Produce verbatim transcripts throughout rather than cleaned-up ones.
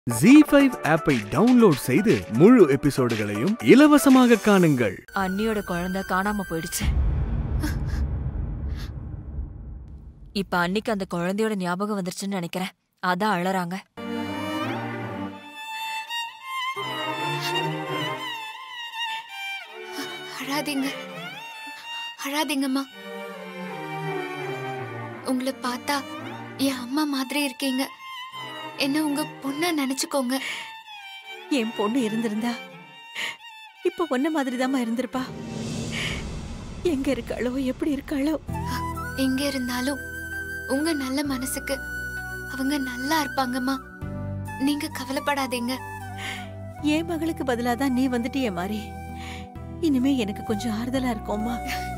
ஜீ five ஆப்பை download செய்து முழு எபிசோடுகளையும் இலவசமாக காணுங்கள். அண்ணியோட குழந்தை காணாம போயிடுச்சு. இப்ப அன்னிக்கு அந்த குழந்தையோட ஞாபகம் வந்துருச்சுன்னு நினைக்கிறேன். அதான் அழறாங்க. அழாதீங்க, அழாதீங்கம்மா. உங்களை பார்த்தா என் அம்மா மாதிரி இருக்கீங்க. என்ன உங்க பொண்ண நினைச்சுக்கோங்க. என் பொண்ணு இருந்திருந்தா இப்ப ஒன்ன மாதிரிதாம்மா இருந்திருப்பா. எங்க இருக்காளோ எப்படி இருக்காளோ. எங்க இருந்தாலும் உங்க நல்ல மனசுக்கு அவங்க நல்லா இருப்பாங்கம்மா. நீங்க கவலைப்படாதீங்க. என் மகளுக்கு பதிலாதான் நீ வந்துட்டியே மாறி. இனிமே எனக்கு கொஞ்சம் ஆறுதலா இருக்கும்மா.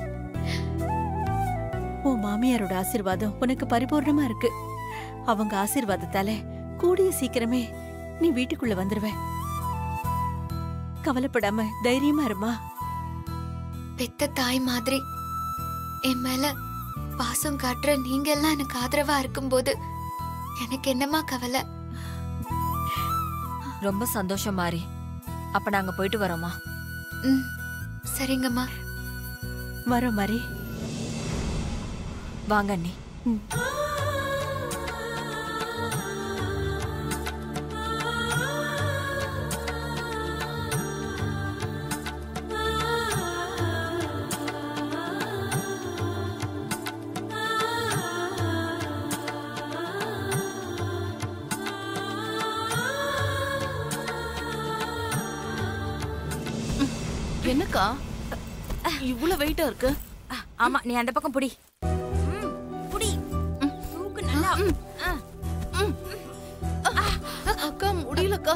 உன் மாமியாரோட ஆசீர்வாதம் உனக்கு பரிபூர்ணமா இருக்கு. அவங்க ஆசீர்வாதத்தால கூடிய சீக்கிரமே நீ வீட்டுக்குள்ள வந்துருவ. கவலைப்படாம தைரியமா இருமா. பெத்த தாய் மாதிரி என் மேல பாசம் காட்டுற நீங்க எல்லாம் எனக்கு ஆதரவா இருக்கும்போது எனக்கு என்னமா கவலை. ரொம்ப சந்தோஷம் மாறி. அப்ப நாங்க போயிட்டு வரோமா? ம், சரிங்கம்மா. வரோம் மாறி. வாங்க அண்ணி. என்னக்கா இவ்வளவு வெயிட்டா இருக்கு? ஆமா, நீ அந்த பக்கம் புடி. புடி. தூக்கு நல்லா. அக்கா முடியலக்கா.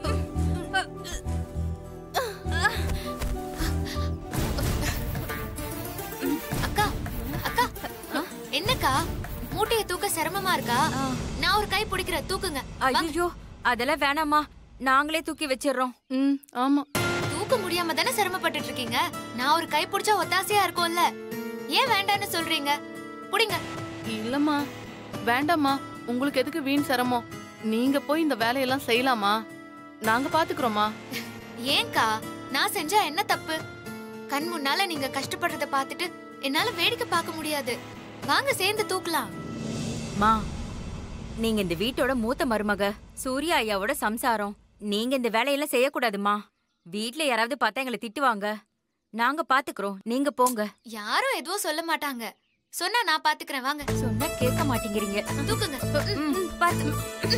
அக்கா, அக்கா, என்னக்கா மூட்டைய தூக்க சிரமமா இருக்கா? நான் ஒரு கை பிடிக்கிறேன், தூக்குங்க. ஐயோ, அதெல்லாம் வேணாமா, நாங்களே தூக்கி வச்சிடுறோம். ம், ஆமா. தூக்க முடியாம தானே சிரமப்பட்டு இருக்கீங்க. நான் ஒரு கை பிடிச்சா ஒத்தாசையா இருக்கும்ல. ஏன் வேண்டான்னு சொல்றீங்க? புடிங்க. இல்லம்மா, வேண்டாம்மா. உங்களுக்கு எதுக்கு வீண் சிரமம்? நீங்க போய் இந்த வேலையெல்லாம் செய்யலாமா? நாங்க பாத்துக்கிறோமா. ஏன்கா, நான் செஞ்சா என்ன தப்பு? கண் முன்னால நீங்க கஷ்டப்படுறத பாத்துட்டு என்னால வேடிக்கை பார்க்க முடியாது. வாங்க சேர்ந்து தூக்கலாம். மா, நீங்க இந்த வீட்டோட மூத்த மருமக, சூர்யா ஐயாவோட சம்சாரம். நீங்க இந்த வேலையெல்லாம் செய்யக்கூடாதுமா. வீட்ல யாராவது பார்த்தா எங்களை திட்டுவாங்க. நாங்க பாத்துக்கிறோம், நீங்க போங்க. யாரும் எதுவும் சொல்ல மாட்டாங்க. சொன்னா நான் பாத்துக்கிறேன். வாங்க. சொன்னா கேட்க மாட்டேங்கிறீங்க. தூக்குங்க. பாத்து.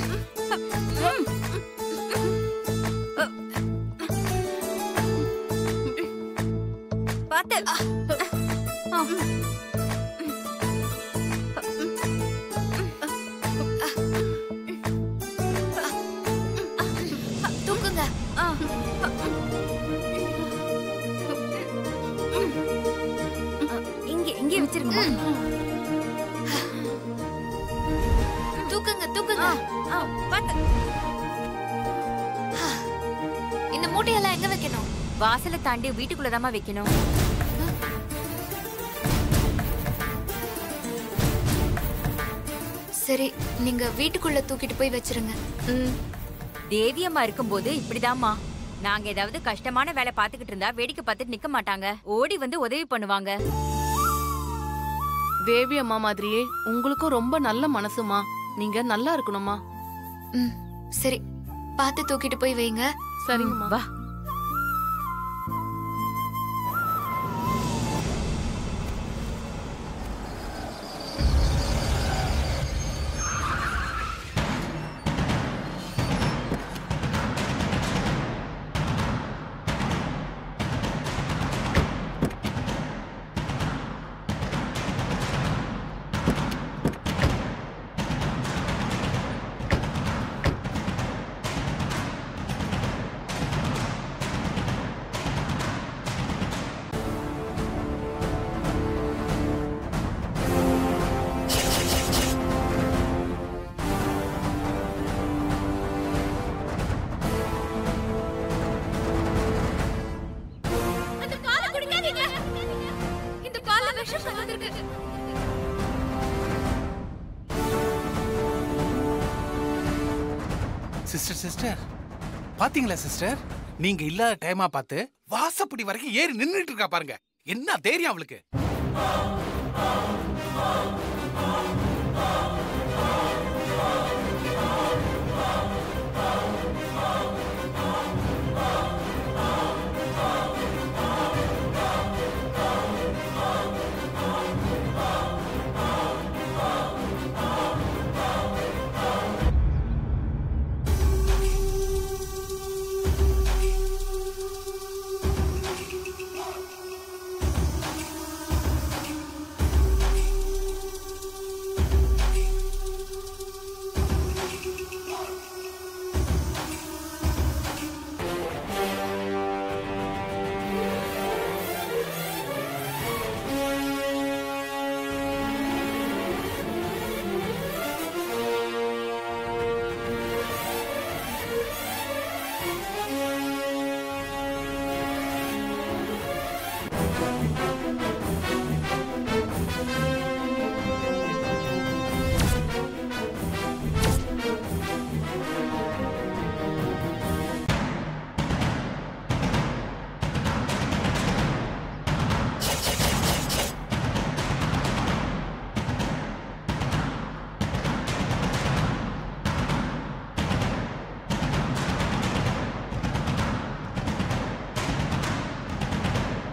பாத்து. தூக்குங்க. இங்க இங்க வச்சிருங்க. தூக்குங்க, தூக்குங்க. பாத்து. இந்த மூட்டையெல்லாம் எங்க வைக்கணும்? வாசலை தாண்டி வீட்டுக்குள்ளதாமா வைக்கணும். சரி, நீங்க வீட்டுக்குள்ள தூக்கிட்டு போய் வச்சிருங்க. தேவியம்மா இருக்கும்போது இப்படிதாம்மா. நாங்க ஏதாவது கஷ்டமான வேலை பாத்துக்கிட்டு இருந்தா வேடிக்கை பார்த்துட்டு நிக்க மாட்டாங்க. ஓடி வந்து உதவி பண்ணுவாங்க. தேவி அம்மா மாதிரியே உங்களுக்கும் ரொம்ப நல்ல மனசுமா. நீங்க நல்லா இருக்கணுமா. ம், சரி, பார்த்து தூக்கிட்டு போய் வைங்க. சரிங்கம்மா. வா. சிஸ்டர் சிஸ்டர் பாத்தீங்களா சிஸ்டர், நீங்க இல்லாத டைமா பார்த்து வாசப்படி வரைக்கும் ஏறி நின்னுட்டு இருக்கா பாருங்க. என்ன தைரியம் அவளுக்கு.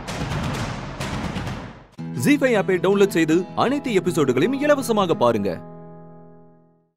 ஜீ ஃபைவ் ஆப்பை டவுன்லோட் செய்து அனைத்து எபிசோடுகளையும் இலவசமாக பாருங்க.